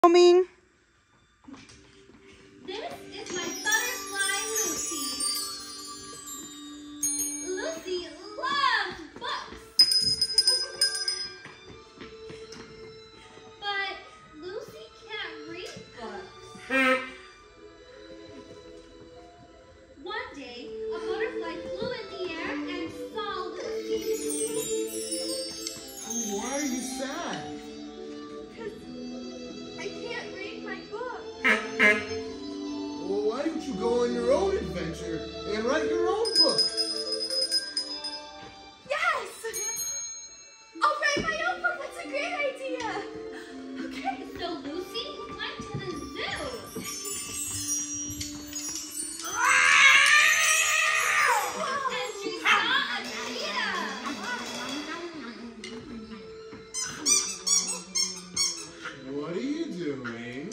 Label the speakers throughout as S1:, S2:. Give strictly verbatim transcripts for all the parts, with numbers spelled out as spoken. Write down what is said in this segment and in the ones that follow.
S1: Coming.
S2: This is my butterfly Lucy. Lucy loves books. But Lucy can't read books. One day, a butterfly flew in the air and saw Lucy.
S3: Oh, why are you sad?
S2: I can't read my book.
S3: Well, why don't you go on your own adventure and write your own book?
S2: Yes! I'll write my own book. That's a great idea. Okay, so Lucy went to the zoo. And she saw a cheetah.
S3: What are you doing?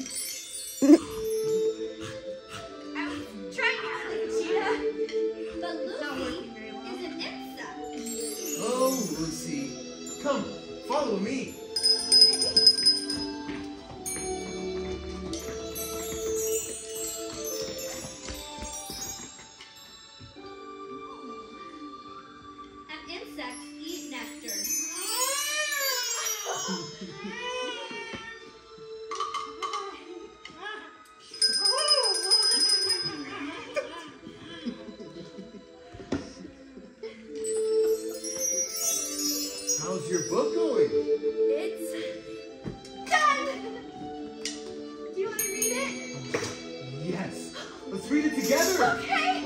S2: I was trying to kill a cheetah. But Lucy is an insect.
S3: Oh, Lucy. Come, follow me.
S2: And insects eat nectar.
S3: How's your book going?
S2: It's done! Do you want to read it?
S3: Yes. Let's read it together.
S2: Okay!